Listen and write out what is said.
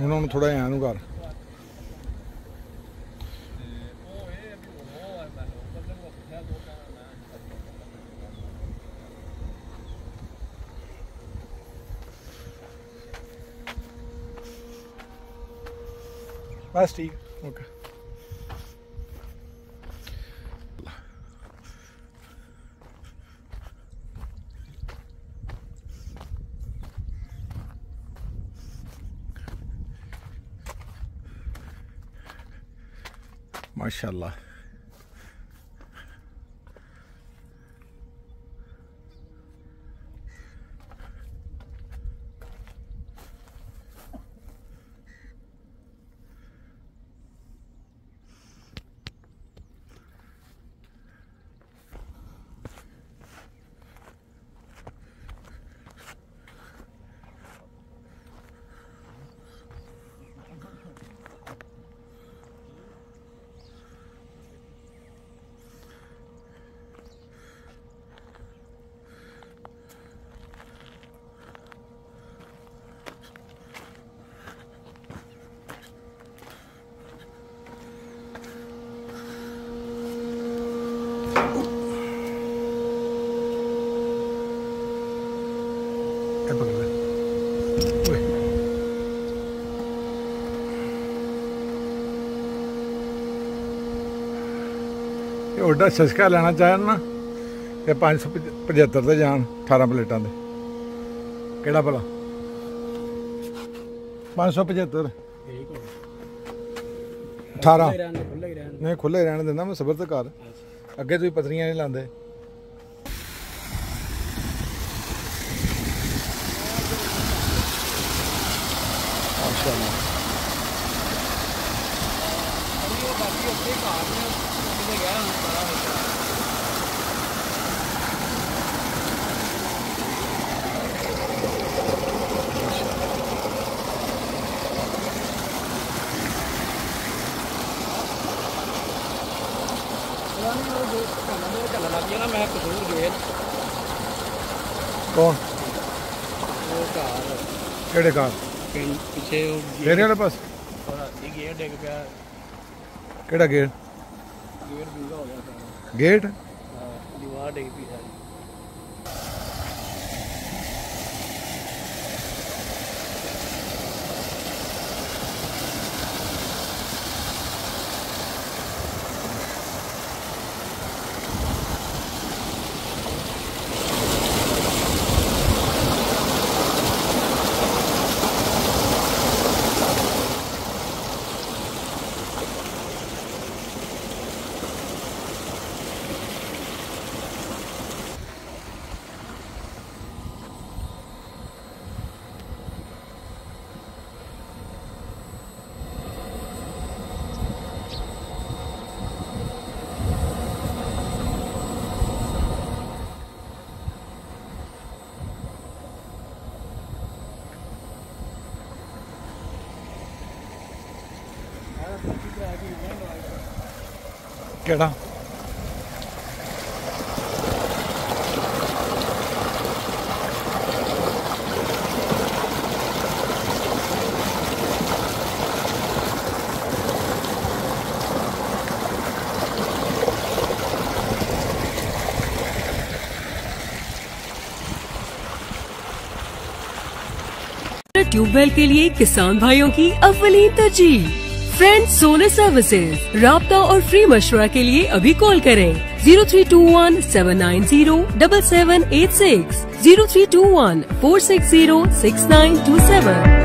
उन्होंने थोड़ा ऐ नूं कर बस ठीक ओके। माशाल्लाह ओडा शशका लेना चाहन ना तो 575 से जान 18 प्लेटा दे केड़ा भला 575 18 नहीं खुले रहने देना मैं सबर तो कर अगे तुम पतलियां नहीं लाते कौन केड़े कार पीछे मेरे वाले पास गेट डिग पिया केड़ा गेट गेट दूंगा हो गया सारा गेट दीवार डिग पई सारी केड़ा ट्यूबवेल के लिए किसान भाइयों की अव्वलीन तरजीह फ्रेंड्स सोलर सर्विसेज। राब्ता और फ्री मशवरा के लिए अभी कॉल करें 0321-790-7786 0321-460-6927।